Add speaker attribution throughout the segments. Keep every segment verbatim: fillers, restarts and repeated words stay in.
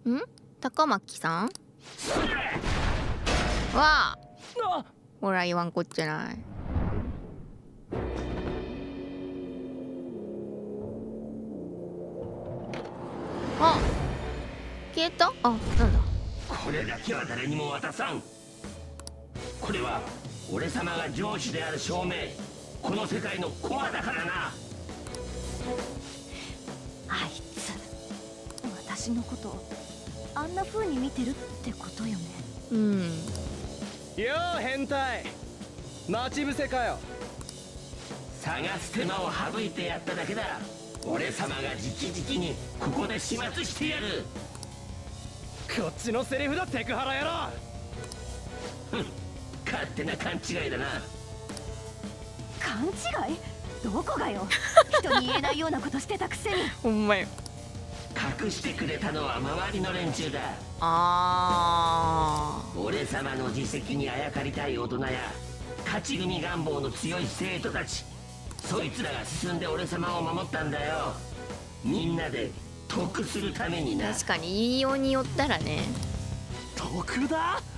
Speaker 1: ん高巻さんわあ、ほら言わんこっちゃない。あ、消えた。あ、なんだ。
Speaker 2: これだけは誰にも渡さん。これは俺様が上司である証明。この世界のコアだからな。
Speaker 3: あいつ私のことあんな風に見てるってことよね。
Speaker 1: うん。
Speaker 4: よう変態、待ち伏せかよ。
Speaker 2: 探す手間を省いてやっただけだ。俺様が直々にここで始末してやる。
Speaker 4: こっちのセリフだテクハラ野郎。
Speaker 2: ふん、勝手な勘違いだな。
Speaker 3: 勘違い？どこがよ。人に言えないようなことしてたくせに。
Speaker 1: ほんまよ。
Speaker 2: 隠してくれたのは周りの連中だ。
Speaker 1: あ
Speaker 2: ー、俺様の実績にあやかりたい大人や勝ち組願望の強い生徒たち、そいつらが進んで俺様を守ったんだよ。みんなで得するためにな。
Speaker 1: 確かに言いようによったらね。
Speaker 4: 得だ？
Speaker 2: わ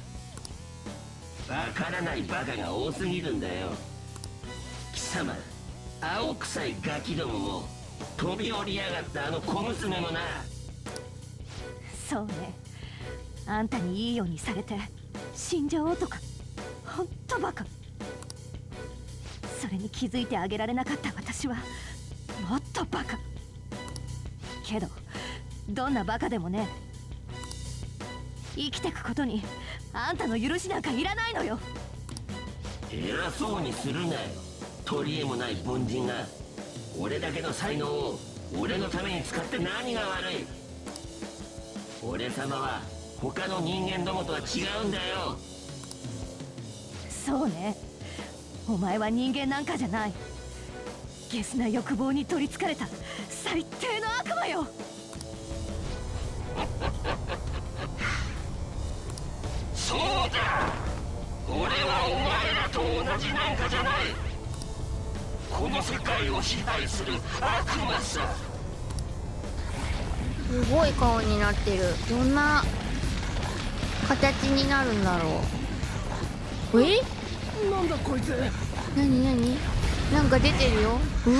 Speaker 2: からないバカが多すぎるんだよ。貴様、青臭いガキどもも飛び降りやがったあの小娘もな。
Speaker 3: そうね、あんたにいいようにされて死んじゃおうとか、ほんとバカ。それに気づいてあげられなかった私はもっとバカ。けどどんなバカでもね、生きてくことにあんたの許しなんかいらないのよ。
Speaker 2: 偉そうにするなよ、取り柄もない凡人が。俺だけの才能を俺のために使って何が悪い。俺様は他の人間どもとは違うんだよ。
Speaker 3: そうね、お前は人間なんかじゃない。ゲスな欲望に取りつかれた最低の悪魔よ。
Speaker 2: そうだ、俺はお前らと同じなんかじゃない。この世界を支配する悪魔さ。
Speaker 1: すごい顔になってる。どんな形になるんだろう。え？
Speaker 4: なんだこいつ。
Speaker 1: なになに？なんか出てるよ。う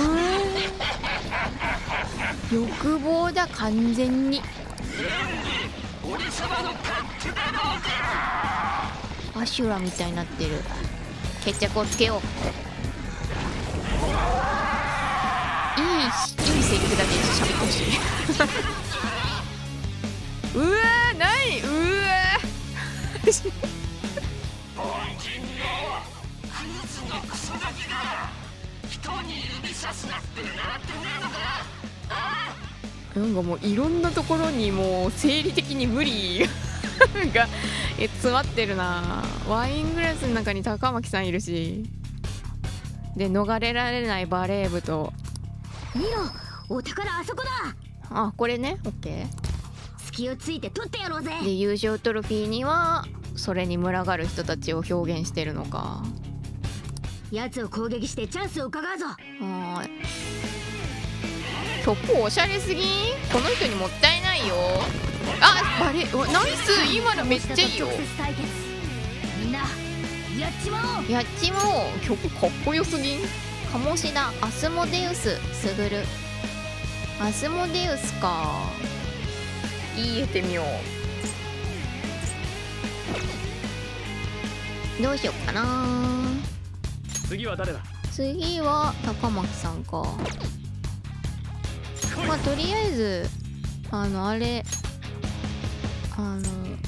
Speaker 1: ー欲望だ、完全に。
Speaker 2: 俺様の勝手だろうか。
Speaker 1: アシュラみたいになってる。決着をつけよう。いいし、いいセリフだけ喋ってほしい。うわー、なに、うわー。
Speaker 2: 凡人よ、クズのクソガキが人に指さすなって習ってねえのか。ああ、
Speaker 1: なんかもういろんなところにもう生理的に無理がえ詰まってるな。ワイングラスの中に高巻さんいるし、で逃れられないバレー部と。
Speaker 3: 見ろ、お宝あそこだ。
Speaker 1: あ、これね、オッケー。
Speaker 3: 隙をついて取ってやろうぜ。
Speaker 1: で優勝トロフィーにはそれに群がる人たちを表現してるのか。
Speaker 3: 奴を攻撃してチャンスを伺うぞ。
Speaker 1: はーい。曲おしゃれすぎん？この人にもったいないよ。あ、バレ、うわナイス、今のめっちゃいいよ。
Speaker 3: みんなやっちまおう。
Speaker 1: やっちまおう。曲かっこよすぎん？鴨志田、アスモデウス、スグル。アスモデウスか。言えてみよう。どうしよっかな。
Speaker 4: 次は誰だ？
Speaker 1: 次は高巻さんか。まあとりあえずあのあれあの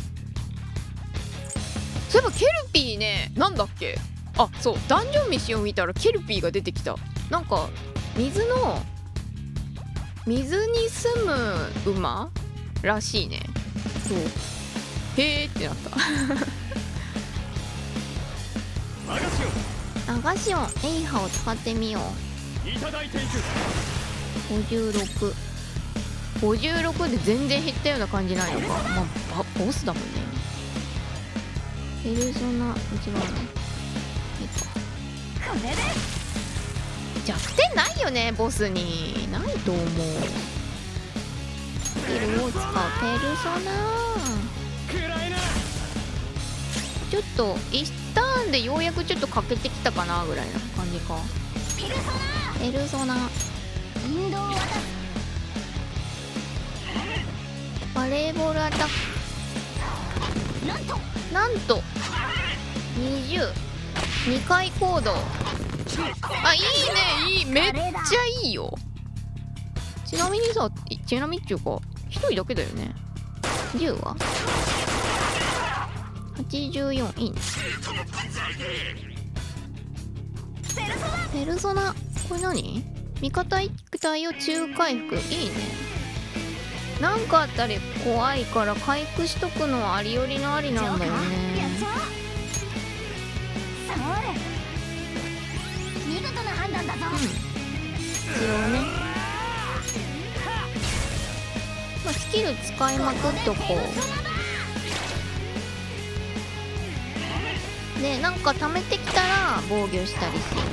Speaker 1: そういえばケルピーね、なんだっけ。あ、そう、ダンジョン飯を見たらケルピーが出てきた。なんか水の水に住む馬らしいね。そう、へーってなった。
Speaker 4: マガシ
Speaker 1: アガシオン、エイハを使ってみよう。
Speaker 4: オンいただいていく。
Speaker 1: ごじゅうろく、ごじゅうろくで全然減ったような感じないのか。まあボスだもんね。ペルソナ違うの。
Speaker 3: これで
Speaker 1: 弱点ないよね、ボスに。ないと思う。 スキルを使うペルソナ。ちょっといちターンでようやくちょっと欠けてきたかなぐらいな感じか。ペルソナバレーボールアタック、なんとにじゅうにかい行動。あ、いいね、いい、めっちゃいいよ。ちなみにさ、ちなみにっていうかひとりだけだよね。じゅうははちじゅうよん、いいね。ペルソナ、これ何？味方一体を中回復、いいね。なんかあったり怖いから回復しとくのはありよりのありなんだよね。
Speaker 3: 見事な判断だぞ。
Speaker 1: うん、一応ね、まあ、スキル使いまくっとこうで、なんか貯めてきたら防御したりする。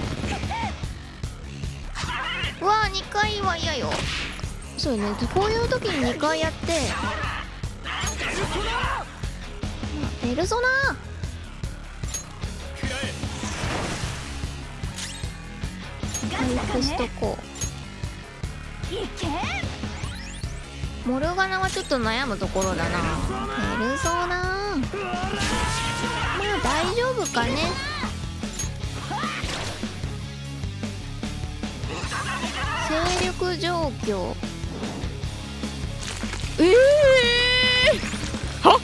Speaker 1: うわー、にかいは嫌よ。そうね、こういう時ににかいやって、ペルソナ回復しとこう。モルガナはちょっと悩むところだな。ペルソナ、まあ大丈夫かね。勢力状況、ええー、はっ、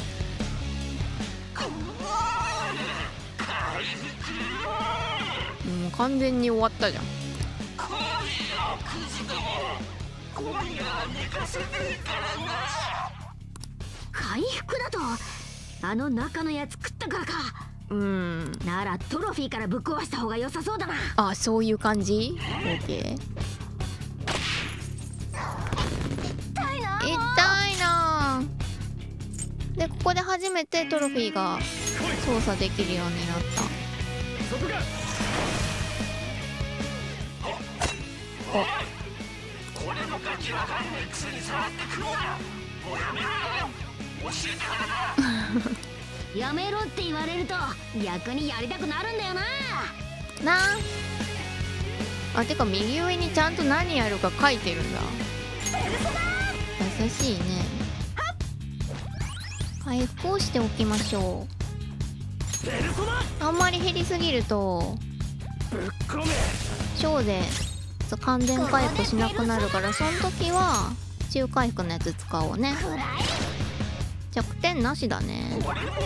Speaker 1: もう完全に終わったじゃん。
Speaker 3: 回復だとあの中のやつ食ったからか。
Speaker 1: うん、
Speaker 3: ならトロフィーからぶっ壊した方が良さそうだな。
Speaker 1: あ、そういう感じ。 OK。
Speaker 3: 痛いな。
Speaker 1: 痛いな。で、ここで初めてトロフィーが操作できるようになった。お、
Speaker 3: やめろって言われると逆にやりたくなるんだよな。
Speaker 1: なあ。あ、てか右上にちゃんと何やるか書いてるんだ。優しいね。回復をしておきましょう。あんまり減りすぎるとショーで完全回復しなくなるから、その時は中回復のやつ使おうね。弱点なしだね。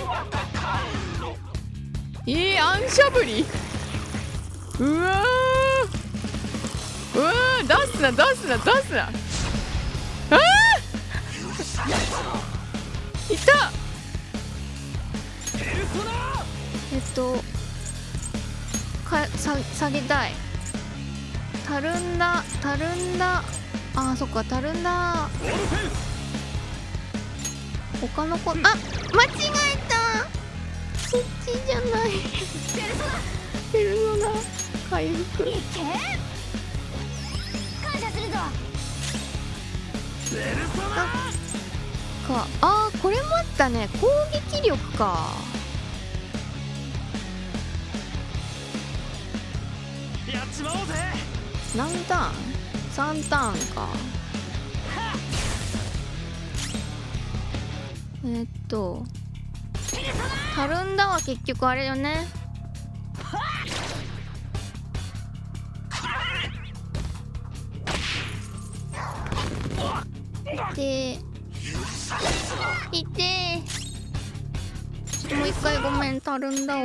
Speaker 1: えー、暗しゃぶり、うわー、うわー、出すな出すな出すな。あー、いた。えっとかさ下げたい。たるんだたるんだ、あー、そっか、たるんだ。他の子、あ、間違えた、そっちじゃない。ペルソナ回復、
Speaker 3: いけ感謝するぞ。
Speaker 1: か、あー、これもあったね、攻撃力か。
Speaker 4: やっちまおうぜ。
Speaker 1: 何ターン？ さん ターンか。えー、っとたるんだは結局あれよね。で、いてー、ちょっともう一回ごめん、たるんだを。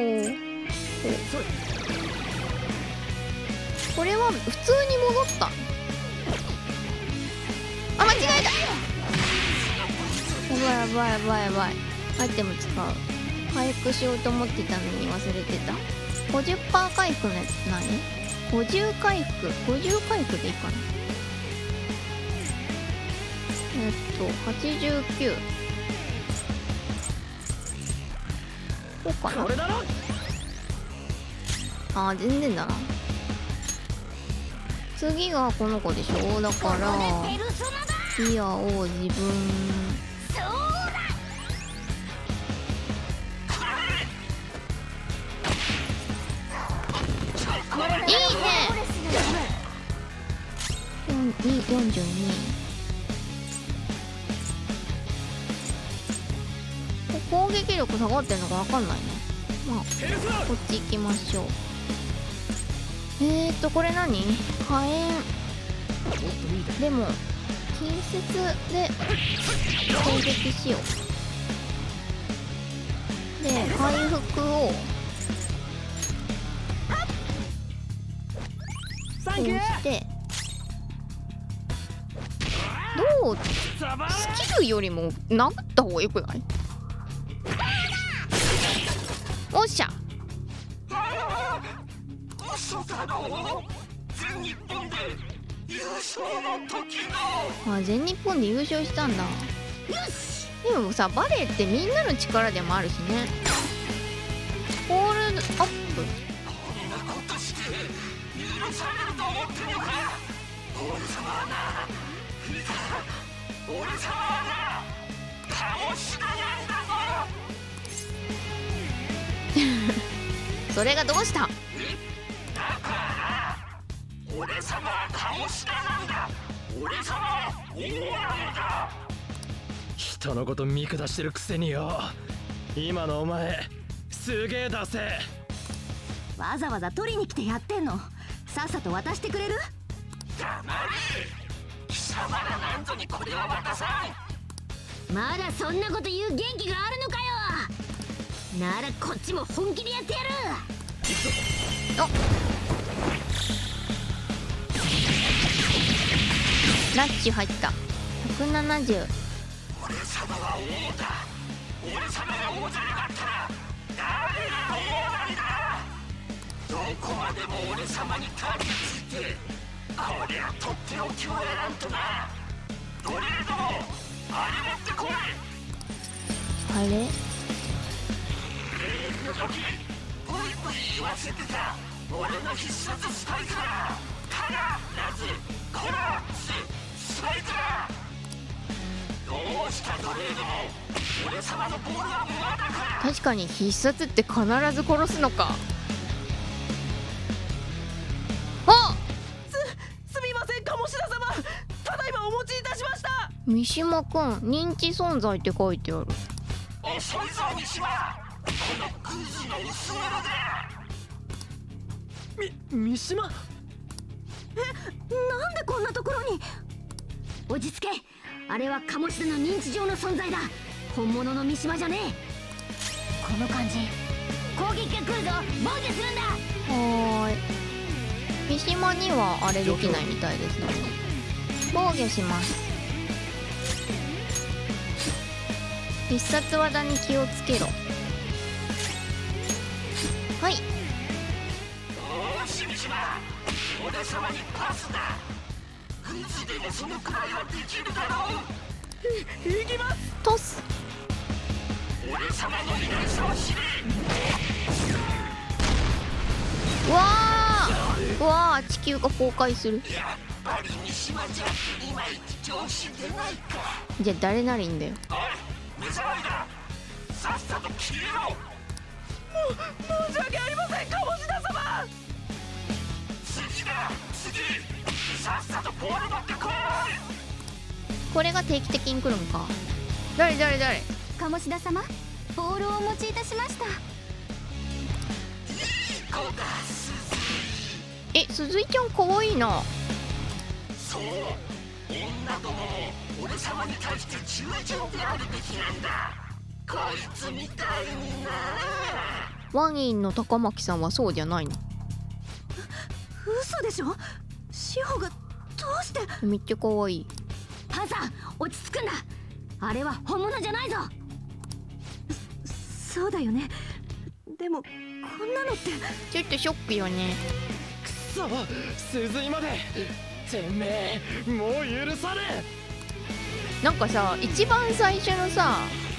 Speaker 1: これは普通に戻った。あ、間違えた。やばいやばいやばいやばい。アイテム使う。回復しようと思ってたのに忘れてた。 ごじゅっパーセント 回復のやつ何？ ごじゅう 回復、ごじゅう回復でいいかな。えっとはちじゅうきゅう、こうかな。あー、全然だな。次がこの子でしょ。だからピアを自分。いいね。よんじゅうに。攻撃力下がってんのか分かんないね。まあこっち行きましょう。えーっとこれ何？火炎でも近接で攻撃しよう。で回復をこうしてどうスキルよりも殴った方がよくない？おっしゃ。あ、全日本で優勝したんだ。でもさ、バレーってみんなの力でもあるしね。ホールアップ。それがどうした？俺様は鴨志田なんだ。俺様は大物だ。
Speaker 4: 人のこと見下してるくせによ。今のお前すげえだせ。
Speaker 3: わざわざ取りに来てやってんの。さっさと渡してくれる？
Speaker 2: 黙れ。貴様らなんぞにこれは渡さん。
Speaker 3: まだそんなこと言う元気があるのかよ。ならこっちも本気でやってやる。
Speaker 1: あ、ラッシュ入った。ひゃくななじゅう。
Speaker 2: 俺様は王だ。俺様が王じゃなかったら誰が王なんだ。どこまでも俺様にたどり着いてこりゃとっておきを選んとな。どれでもあれ持ってこい。
Speaker 1: あれ
Speaker 2: の時ブイブイ言わせてた俺の必殺スパイクだ。必ずこのスパイクだ。どうした奴隷ども。俺様のボールはまだか。
Speaker 1: 確かに必殺って必ず殺すのか。あ、
Speaker 5: す、すみません鴨志田様。ただいまお持ちいたしました。
Speaker 1: 三島くん認知存在って書いてある。
Speaker 2: 遅いぞ三島。このクズの薄物だ。
Speaker 4: み、三島？
Speaker 3: え、なんでこんなところに。落ち着け。あれは鴨志田の認知上の存在だ。本物の三島じゃねえ。この感じ攻撃が来るぞ。防御するんだ。
Speaker 1: はーい。三島にはあれできないみたいですね。防御します。必殺技に気をつけろ。はい。
Speaker 2: よーし三島、俺様にパスだ。クズでもそのくらいはできるだろう。
Speaker 5: いきます。
Speaker 1: トス。
Speaker 2: 俺様の偉大さを知れ。
Speaker 1: うわー、うわー、地球が崩壊する。
Speaker 2: やっぱり三島じゃいまいち調子出ないか。
Speaker 1: じゃあ誰ならいいんだよ。
Speaker 2: おい目障りだ。さっさと消えろ。
Speaker 5: 申し訳ありません鴨志田様。
Speaker 2: 次だ次。さっさとボール持ってこい。
Speaker 1: これが定期的に来るのか。誰誰誰。
Speaker 3: 鴨志田様、ボールをお持ちいたしました。
Speaker 2: いい子だ鈴井。
Speaker 1: え、鈴井ちゃんかわいいな。
Speaker 2: そう、女どもも俺様に対して従順であるべきなんだ。こいつみたいにな。
Speaker 1: ワインの高巻さんはそうじゃないの。
Speaker 3: 嘘でしょ。志保がどうして。
Speaker 1: めっちゃかわいい。
Speaker 3: パンサー落ち着くんだ。あれは本物じゃないぞ。そそうだよね。でもこんなのって
Speaker 1: ちょっとショックよね。
Speaker 4: くそ、鈴井まで。てめえもう許さねえ。
Speaker 1: なんかさ、一番最初のさ、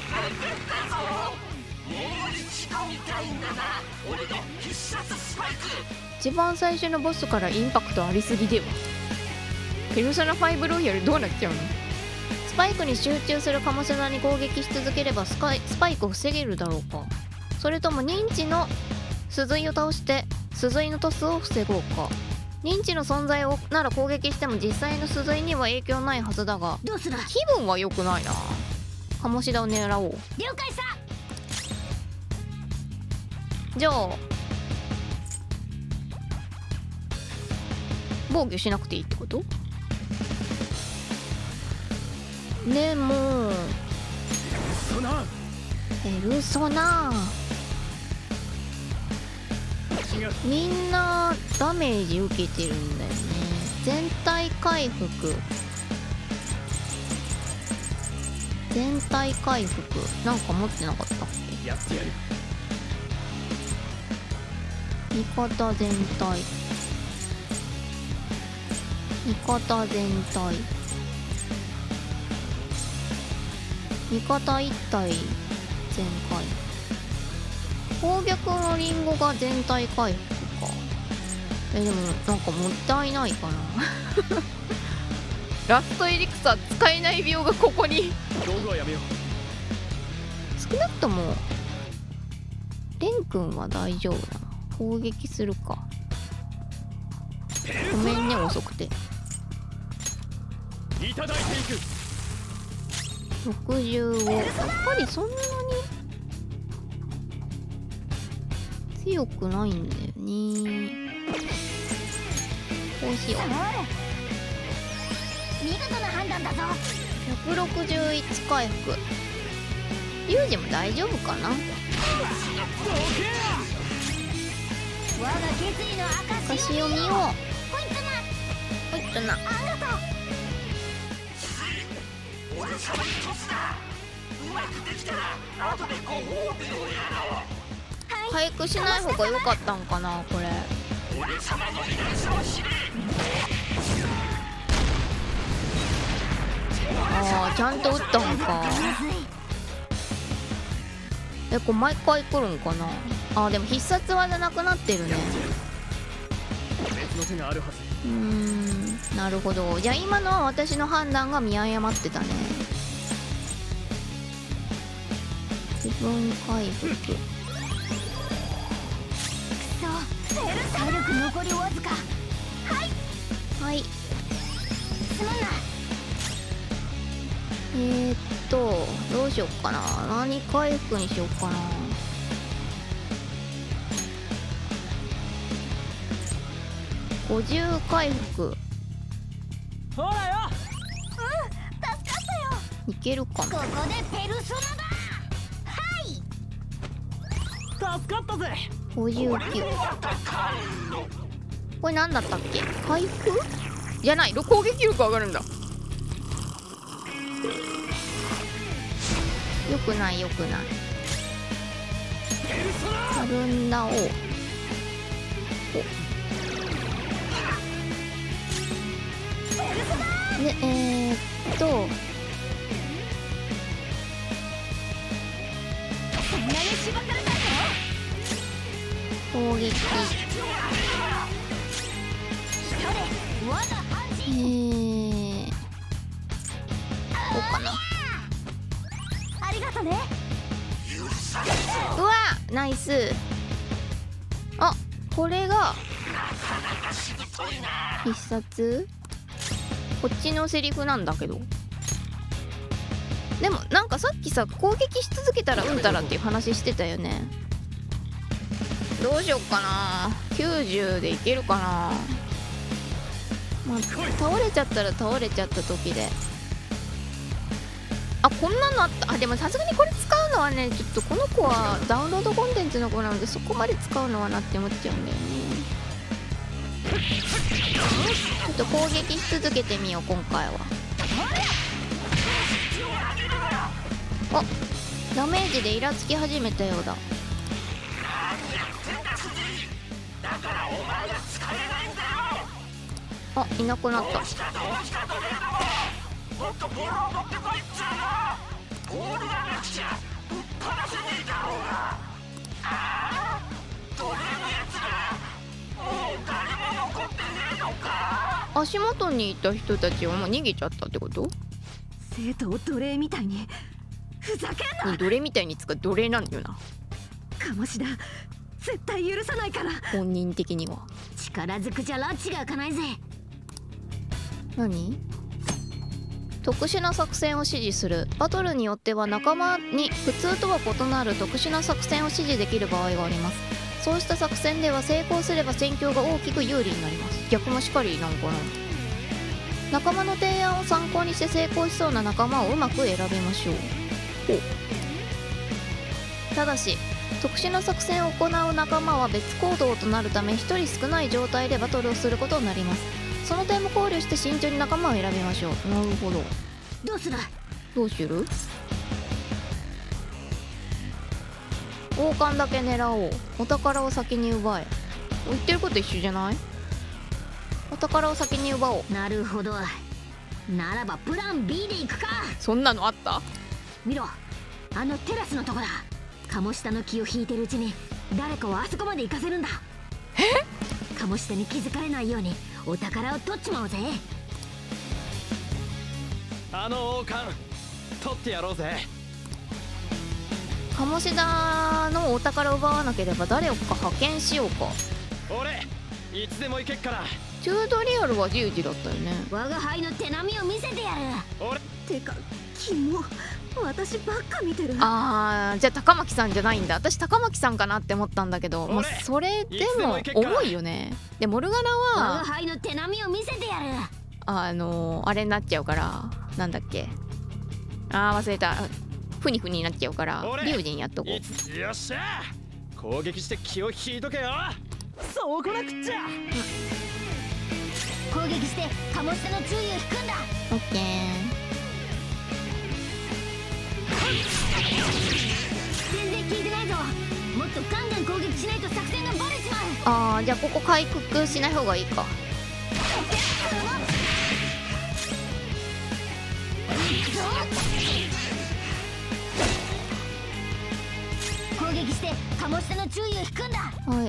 Speaker 1: 一番最初のボスからインパクトありすぎでは。ペルソナファイブロイヤルどうなっちゃうの。 パイクに集中する鴨志田に攻撃し続ければスカイスパイクを防げるだろうか。それとも認知の鈴井を倒して鈴井のトスを防ごうか。認知の存在をなら攻撃しても実際の鈴井には影響ないはずだが、
Speaker 3: どうする？
Speaker 1: 気分は良くないな。鴨志田を狙おう。
Speaker 3: 了解さ。
Speaker 1: じゃあ防御しなくていいってこと？でも
Speaker 4: そな
Speaker 1: ペルソナみんなダメージ受けてるんだよね。全体回復全体回復なんか持ってなかったっけ？
Speaker 4: やってやる。
Speaker 1: 味方全体味方全体味方一体全回攻撃のリンゴが全体回復か。えでもなんかもったいないかなラストエリクサー使えない病がここに
Speaker 4: 道具はやめよ
Speaker 1: 少なくともレン君は大丈夫だな。攻撃するか。ごめんね遅くて。
Speaker 4: う。いただいていく。
Speaker 1: ろくじゅうをやっぱりそんなに強くないんだよね。こうしよう。
Speaker 3: 見事な判断だぞ。
Speaker 1: ひゃくろくじゅういち回復。リュウジも大丈夫かな。
Speaker 3: 我が決意の証
Speaker 1: 証を見よう。
Speaker 3: ほいっとな。
Speaker 1: ほいっとな。
Speaker 3: ありがとう。
Speaker 2: 俺様にトスだ。うまくできたら後でご褒美をやろう。
Speaker 1: 回復しない方が良かったんかなこれ。
Speaker 2: 俺様の秘密を知れ。
Speaker 1: ああちゃんと打ったんか。えこれ毎回来るんかな。あーでも必殺技なくなってるね。
Speaker 4: 別の手があるはず。
Speaker 1: うーんなるほど。じゃあ今のは私の判断が見誤ってたね。自分回復
Speaker 3: そう体力残りわずか。
Speaker 1: はい
Speaker 3: すまんな。
Speaker 1: えー、っとどうしよっかな。何回復にしよっかな。ごじゅう回復
Speaker 5: ほらよ。
Speaker 3: 助かったよ。
Speaker 1: いけるかな。
Speaker 3: ここでペルソナだ。
Speaker 5: 助かったぜ。
Speaker 1: ごじゅうきゅう。これ何だったっけ。回復じゃない。攻撃力上がるんだ。よくないよくない。カルンダをでえー、っと
Speaker 3: そんなにしばかれたぞ。
Speaker 1: 攻撃
Speaker 3: 一人我が安
Speaker 1: え
Speaker 3: 心。
Speaker 1: ー、こうかな。
Speaker 3: ありがとね。
Speaker 1: うわナイス。あこれが必殺。こっちのセリフなんだけど。でもなんかさっきさ攻撃し続けたらうんたらっていう話してたよね。どうしよっかな。きゅうじゅうでいけるかな。まあ倒れちゃったら倒れちゃった時で。あこんなのあった。あでもさすがにこれ使うのはねちょっとこの子はダウンロードコンテンツの子なのでそこまで使うのはなって思っちゃうんだよね。ちょっと攻撃し続けてみよう今回は。あダメージでイラつき始めたようだ。あいなくなった。足元にいた人たちはもう逃げちゃったってこと？
Speaker 3: 生徒を奴隷みたいにふざけんな。
Speaker 1: 奴隷みたいに使う奴隷なんだよな、
Speaker 3: 鴨志田、絶対許さないから。
Speaker 1: 本人的には。
Speaker 3: 力ずくじゃ拉致が開かないぜ。
Speaker 1: 何？特殊な作戦を指示する。バトルによっては仲間に普通とは異なる特殊な作戦を指示できる場合があります。そうした作戦では成功すれば戦況が大きく有利になります。逆もしかりなのかな。仲間の提案を参考にして成功しそうな仲間をうまく選びましょう。ただし特殊な作戦を行う仲間は別行動となるためひとり少ない状態でバトルをすることになります。その点も考慮して慎重に仲間を選びましょう。なるほど。
Speaker 3: どうする？
Speaker 1: どうする？王冠だけ狙おう。お宝を先に奪え。言ってること一緒じゃない？お宝を先に奪おう。
Speaker 3: なるほど。ならばプラン ビー で行くか。
Speaker 1: そんなのあった？
Speaker 3: 見ろ、あのテラスのとこだ。鴨下の気を引いてるうちに誰かをあそこまで行かせるんだ。
Speaker 1: え？
Speaker 3: 鴨下に気づかれないようにお宝を取っちまおうぜ。
Speaker 4: あの王冠取ってやろうぜ。
Speaker 1: 鴨志田のお宝を奪わなければ誰をか派遣しようか。
Speaker 4: 俺いつでも行けっから。
Speaker 1: チュートリアルはじゅうじだったよね。
Speaker 3: 我が輩の手並みを見せてやる。
Speaker 4: 俺
Speaker 3: てかキモ、私ばっか見てる。
Speaker 1: あー、じゃあ高巻さんじゃないんだ。私高巻さんかなって思ったんだけど、まあ、それでも重いよね。でモルガナ
Speaker 3: 我が
Speaker 1: は
Speaker 3: 輩の手並みを見せてやる。
Speaker 1: あのー、あれになっちゃうから、なんだっけ、あー忘れた、ふにふになっちゃうから龍神やっとこう。
Speaker 4: よっしゃ、攻撃して気を引いとけよ。そうこなくっちゃ。
Speaker 3: 攻撃して鴨下の注意を引くんだ。
Speaker 1: オッケー。
Speaker 3: 全然効いてないぞ。もっとガンガン攻撃しないと作戦がバレちまう。
Speaker 1: あー、じゃあここ回復しない方がいいか。
Speaker 3: 攻撃して鴨下の注意を引くんだ。
Speaker 1: はい。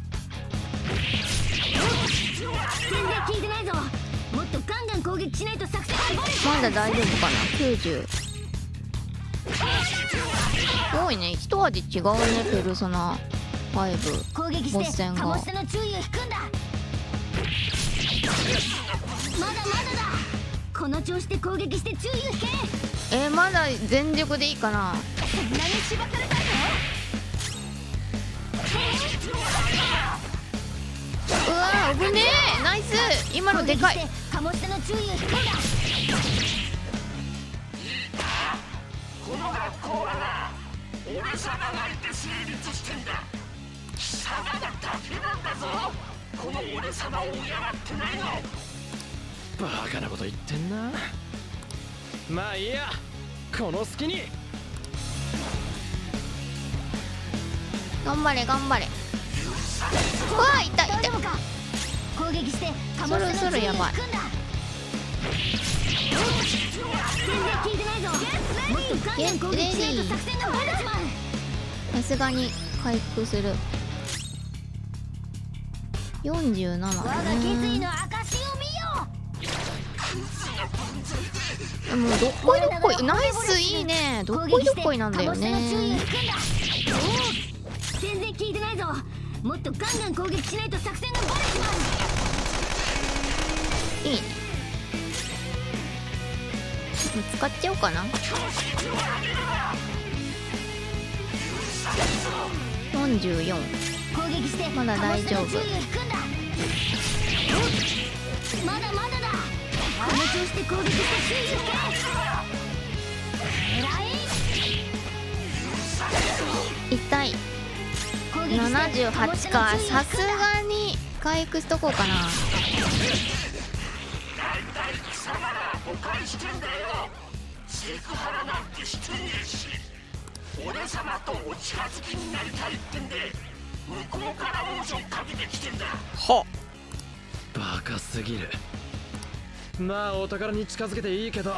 Speaker 3: 全然効いてないぞ。もっとガンガン攻撃しないと作戦がバレちまう。
Speaker 1: まだ大丈夫かな。きゅうじゅう。すごいね、一味違うね、ペルソナファイブ。
Speaker 3: 攻撃して
Speaker 1: ボス戦が
Speaker 3: 鴨下の注意を引くんだ。まだまだだ。この調子で攻撃して注意を引け。
Speaker 1: えー、まだ全力でいいかな。
Speaker 3: そんなにしばかれたぞ。
Speaker 1: うわー、危ねえ。ナイス。今のでかい。
Speaker 3: 攻撃して鴨下の注意を引くんだ。
Speaker 2: この学校はな、俺様がいて成立してんだ。貴様らだけなんだぞ、この俺様を敬ってないの。
Speaker 4: バカなこと言ってんな。まあいいや、この隙に。
Speaker 1: 頑張れ頑張れ。うわー、痛い痛い。
Speaker 3: 攻撃して鴨下の注意を引くんだ。
Speaker 1: そろそろやばい。
Speaker 3: 全然効いてないぞ。もっとガンガン攻撃しないと作戦がバレちまう。
Speaker 1: さすがに回復する。よんじゅうなな
Speaker 3: 我が決意の証を見よ。
Speaker 1: もうどっこいどっこい。ナイス、いいね。どっこいどっこいなんだよね。
Speaker 3: 全然効いてないぞ。もっとガンガン攻撃しないと作戦がバレちまう。
Speaker 1: いいね。使っちゃおうかな。よんじゅうよん。
Speaker 3: 攻撃して
Speaker 1: まだ大丈夫。
Speaker 3: 注意を引くんだ。まだまだだ。この調子で攻撃して注意を引け。偉い。
Speaker 1: 痛い。ななじゅうはちか。さすがに回復しとこうかな。
Speaker 2: 誤解してんだよ。セクハラなんてしてねえし、俺様とお近づきになりたいってんで向こうからモーションかけてきてんだ。
Speaker 4: はっ、バカすぎる。まあお宝に近づけていいけど。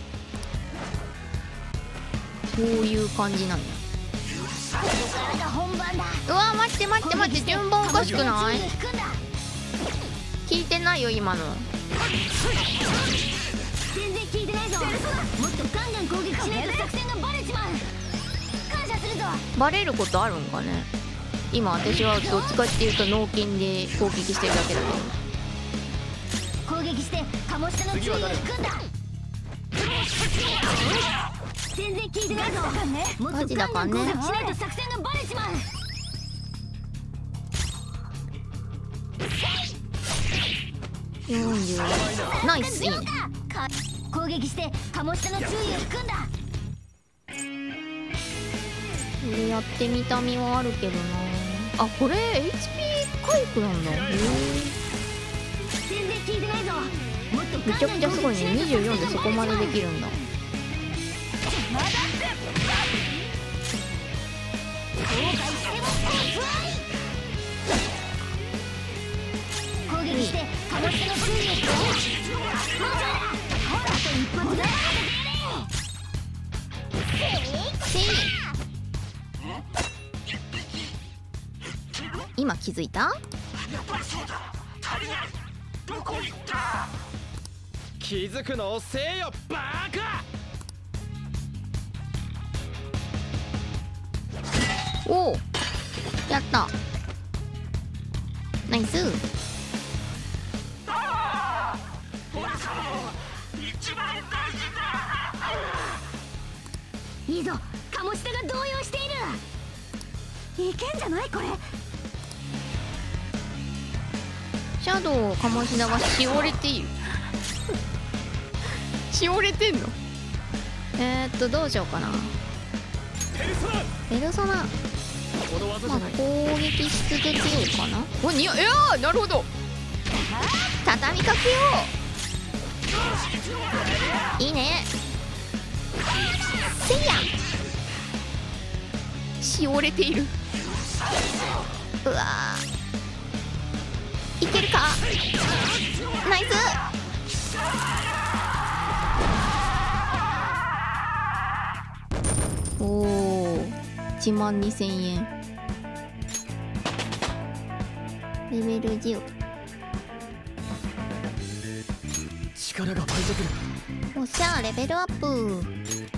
Speaker 1: こういう感じなんや。
Speaker 3: ここからが本番だ。
Speaker 1: うわ待って待って待って、順番おかしくない？聞いてないよ今の。
Speaker 3: 全全然聞いてないぞ。もっとガンガン攻撃しないと作戦がバレちまう。感謝するぞ。
Speaker 1: バレることあるんかね。今私はどっちかっていうと脳筋で攻撃してるだけだけど。
Speaker 3: 攻撃して鴨下の注意を引くんだ。全然聞いてないぞ。もっとガンガン攻撃しないと作戦がバレちまう。
Speaker 1: よんじゅうナイス、いいね。
Speaker 3: 攻撃して鴨下の注意を引くんだ。
Speaker 1: これやってみたみはあるけどな。あ、これ エイチピー 回復なんだ。へえ。
Speaker 3: 全然聞いてないぞ。もっと
Speaker 1: めちゃくちゃすごいね。にじゅうよんでそこまでできるんだ。
Speaker 3: 攻撃して鴨下の注意を引くんだ。ほらあと一発だ。
Speaker 1: 今気づいた？
Speaker 4: 気づくの遅えよバカ。
Speaker 1: おお、やった。ナイス。
Speaker 3: いいぞ、鴨下が動揺している。いけんじゃないこれ。
Speaker 1: シャドウ鴨志田がしおれている。しおれてんの？えー、っとどうしようかな。ペルソナ、まあ攻撃し続けようかな。おにいやー、なるほど。畳みかけよう。いいね。せいやしおれている。うわー、いけるか。ナイス。おお、いちまんにせんえん。レベルじゅう。
Speaker 4: 力が湧いてくる。
Speaker 1: おっしゃ、レベルアップ。